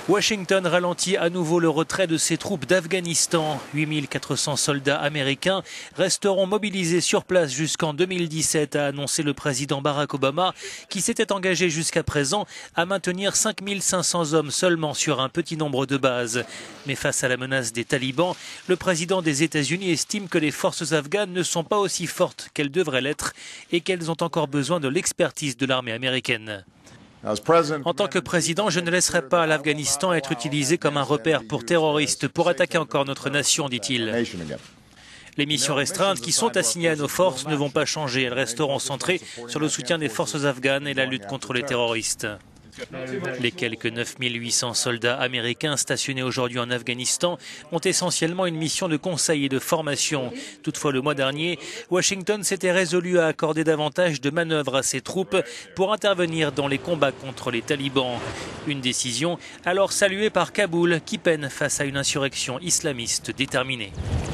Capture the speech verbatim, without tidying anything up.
Washington ralentit à nouveau le retrait de ses troupes d'Afghanistan. huit mille quatre cents soldats américains resteront mobilisés sur place jusqu'en deux mille dix-sept, a annoncé le président Barack Obama, qui s'était engagé jusqu'à présent à maintenir cinq mille cinq cents hommes seulement sur un petit nombre de bases. Mais face à la menace des talibans, le président des États-Unis estime que les forces afghanes ne sont pas aussi fortes qu'elles devraient l'être et qu'elles ont encore besoin de l'expertise de l'armée américaine. En tant que président, je ne laisserai pas l'Afghanistan être utilisé comme un repère pour terroristes pour attaquer encore notre nation, dit-il. Les missions restreintes qui sont assignées à nos forces ne vont pas changer. Elles resteront centrées sur le soutien des forces afghanes et la lutte contre les terroristes. Les quelques neuf mille huit cents soldats américains stationnés aujourd'hui en Afghanistan ont essentiellement une mission de conseil et de formation. Toutefois, le mois dernier, Washington s'était résolu à accorder davantage de manœuvres à ses troupes pour intervenir dans les combats contre les talibans. Une décision alors saluée par Kaboul qui peine face à une insurrection islamiste déterminée.